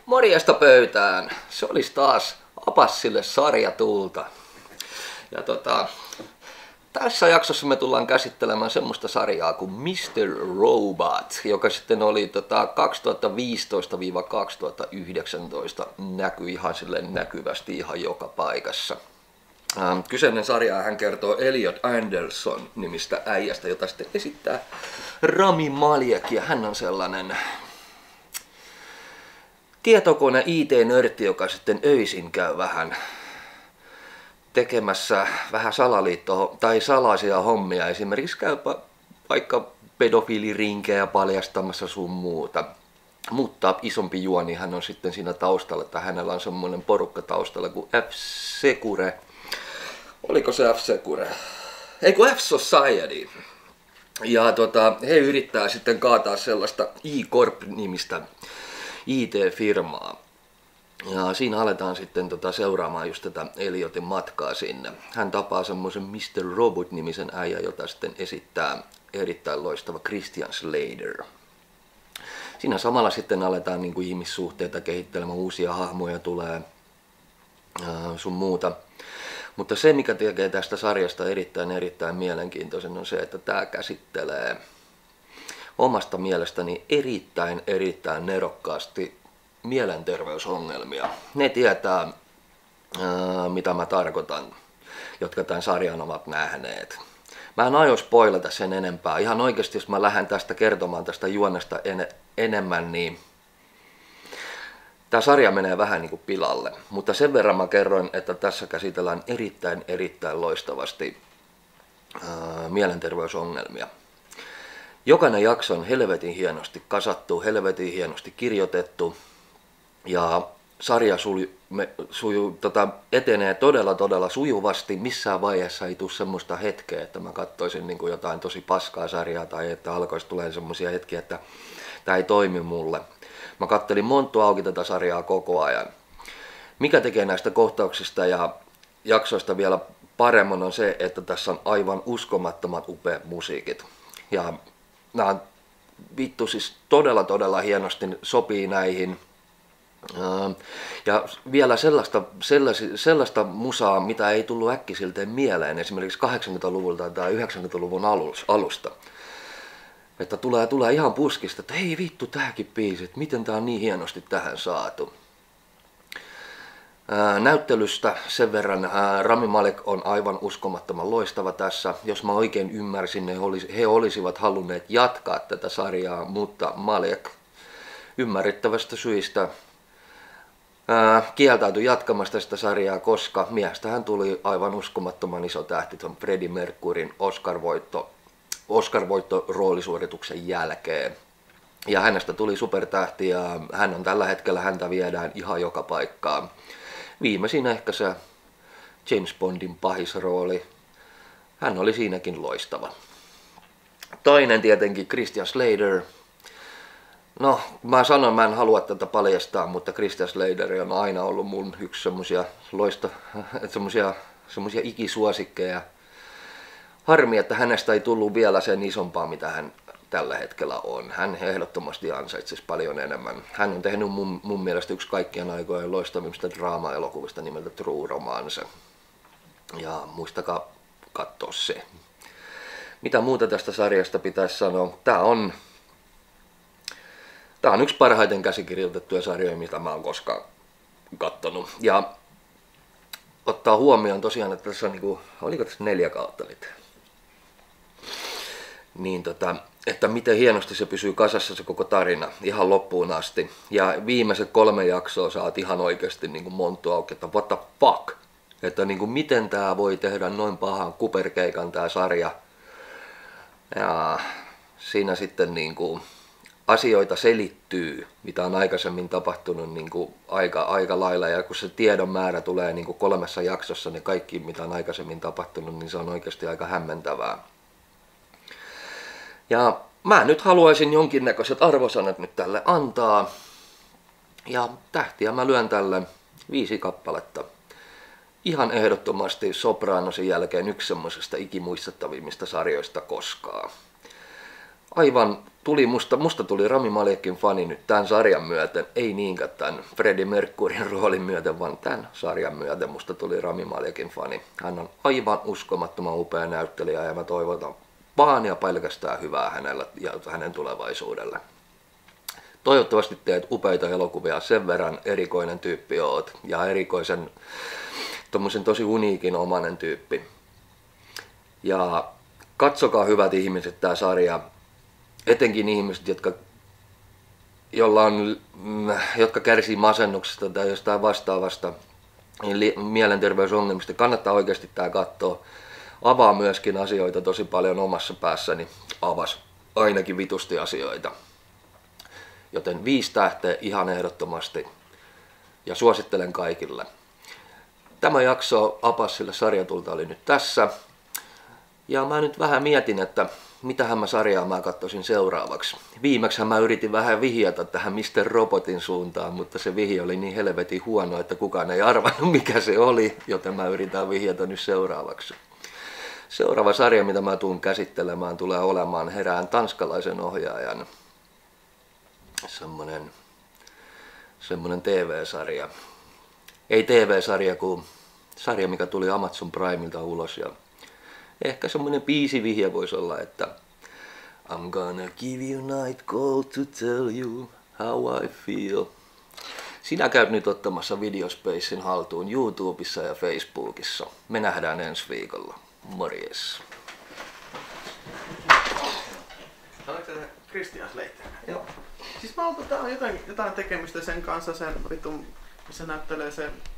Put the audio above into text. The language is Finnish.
Morjesta pöytään. Se olisi taas Apassille sarjatulta. Ja tässä jaksossa me tullaan käsittelemään semmoista sarjaa kuin Mr. Robot, joka sitten oli 2015-2019 näkyi ihan silleen näkyvästi ihan joka paikassa. Kyseinen sarja hän kertoo Elliot Anderson nimistä äijästä, jota sitten esittää Rami Malek, ja hän on sellainen tietokone IT-nörtti, joka sitten öisin käy vähän tekemässä vähän tai salaisia hommia. Esimerkiksi käy vaikka pedofiilirinkejä paljastamassa sun muuta. Mutta isompi juoni hän on sitten siinä taustalla, että hänellä on semmoinen porukka taustalla kuin F-Secure. Oliko se F-Secure? Ei kun F-Society. Ja he yrittää sitten kaataa sellaista E-Corp-nimistä IT-firmaa. Ja siinä aletaan sitten seuraamaan just tätä Elliotin matkaa sinne. Hän tapaa semmoisen Mr. Robot-nimisen äijän, jota sitten esittää erittäin loistava Christian Slater. Siinä samalla sitten aletaan niin kuin ihmissuhteita kehittelemään, uusia hahmoja tulee sun muuta. Mutta se, mikä tekee tästä sarjasta erittäin mielenkiintoisen, on se, että tämä käsittelee omasta mielestäni erittäin nerokkaasti mielenterveysongelmia. Ne tietää, mitä mä tarkoitan, jotka tämän sarjan ovat nähneet. Mä en aio spoilata sen enempää. Ihan oikeasti, jos mä lähden tästä kertomaan tästä juonesta enemmän, niin tämä sarja menee vähän niin kuin pilalle. Mutta sen verran mä kerroin, että tässä käsitellään erittäin loistavasti mielenterveysongelmia. Jokainen jakso on helvetin hienosti kasattu, helvetin hienosti kirjoitettu, ja sarja etenee todella sujuvasti. Missään vaiheessa ei tule semmoista hetkeä, että mä katsoisin niin kuin jotain tosi paskaa sarjaa tai että alkoisi tulee semmoisia hetkiä, että tämä ei toimi mulle. Mä kattelin monttu auki tätä sarjaa koko ajan. Mikä tekee näistä kohtauksista ja jaksoista vielä paremman on se, että tässä on aivan uskomattomat upeat musiikit. Ja nämä vittu siis todella hienosti sopii näihin. Ja vielä sellaista musaa, mitä ei tullut äkkisilteen mieleen esimerkiksi 80-luvulta tai 90-luvun alusta. Että tulee ihan puskista, että hei vittu tääkin biisi, että miten tää on niin hienosti tähän saatu. Näyttelystä sen verran Rami Malek on aivan uskomattoman loistava tässä. Jos mä oikein ymmärsin, he olisivat halunneet jatkaa tätä sarjaa, mutta Malek ymmärrettävästä syistä kieltäytyi jatkamasta sitä sarjaa, koska miestähän tuli aivan uskomattoman iso tähti tuon Freddie Mercuryn Oscar-voitto roolisuorituksen jälkeen. Ja hänestä tuli supertähti ja hän on tällä hetkellä, häntä viedään ihan joka paikkaan. Viimeisin ehkä se James Bondin pahisrooli. Hän oli siinäkin loistava. Toinen tietenkin Christian Slater. No, mä sanon, mä en halua tätä paljastaa, mutta Christian Slater on aina ollut mun yksi semmosia ikisuosikkeja. Harmi, että hänestä ei tullut vielä sen isompaa, mitä hän tällä hetkellä on. Hän ehdottomasti ansaitsisi paljon enemmän. Hän on tehnyt mun mielestä yksi kaikkien aikojen loistavimmista draama-elokuvista nimeltä True Romance. Ja muistakaa katsoa se. Mitä muuta tästä sarjasta pitäisi sanoa? Tää on yksi parhaiten käsikirjoitettuja sarjoja, mitä mä oon koskaan kattonut. Ja ottaa huomioon tosiaan, että tässä on niinku, oliko tässä 4 kautta nyt? Niin että miten hienosti se pysyy kasassa se koko tarina ihan loppuun asti. Ja viimeiset 3 jaksoa saat ihan oikeasti niinku monttu auki, että what the fuck? Että niinku miten tää voi tehdä noin pahan kuperkeikan tää sarja. Ja siinä sitten niinku asioita selittyy, mitä on aikaisemmin tapahtunut niinku aika lailla, ja kun se tiedon määrä tulee niinku 3 jaksossa, niin kaikki mitä on aikaisemmin tapahtunut, niin se on oikeasti aika hämmentävää. Ja mä nyt haluaisin jonkinnäköiset arvosanat nyt tälle antaa, ja tähtiä mä lyön tälle 5 kappaletta. Ihan ehdottomasti Sopranosin jälkeen yksi semmosesta ikimuistettavimmista sarjoista koskaan. Aivan musta tuli Rami Malekin fani nyt tämän sarjan myöten, ei niinkään tämän Freddie Mercuryn roolin myöten, vaan tämän sarjan myöten musta tuli Rami Malekin fani. Hän on aivan uskomattoman upea näyttelijä ja mä toivotan vaan ja pelkästään hyvää hänellä ja hänen tulevaisuudelle. Toivottavasti teet upeita elokuvia, sen verran erikoinen tyyppi oot ja erikoisen, tommosen tosi uniikin omanen tyyppi. Ja katsokaa hyvät ihmiset tää sarja, etenkin ihmiset, jotka kärsii masennuksesta tai jostain vastaavasta mielenterveysongelmista. Kannattaa oikeasti tää katsoa. Avaa myöskin asioita tosi paljon omassa päässäni. Avas ainakin vitusti asioita. Joten 5 tähteä ihan ehdottomasti. Ja suosittelen kaikille. Tämä jakso Apassille sarjatulta oli nyt tässä. Ja mä nyt vähän mietin, että mitähän sarjaa mä katsoisin seuraavaksi. Viimeksi mä yritin vähän vihjata tähän Mr. Robotin suuntaan, mutta se vihje oli niin helvetin huono, että kukaan ei arvannut mikä se oli, joten mä yritän vihjata nyt seuraavaksi. Seuraava sarja, mitä mä tuun käsittelemään, tulee olemaan Herään tanskalaisen ohjaajan semmonen TV-sarja. Ei TV-sarja, kuin sarja, mikä tuli Amazon Primeilta ulos. Ja ehkä semmonen biisivihje voisi olla, että I'm gonna give you night call to tell you how I feel. Sinä käyt nyt ottamassa Videospacein haltuun YouTubessa ja Facebookissa. Me nähdään ensi viikolla. Morjes. Oletko se Christian Slater? Joo. Siis mä oon jotain tekemistä sen kanssa, sen vitun, missä näyttelee se